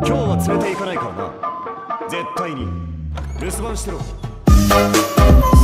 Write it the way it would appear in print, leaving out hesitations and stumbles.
今日は連れて行かないからな。絶対に留守番してろ。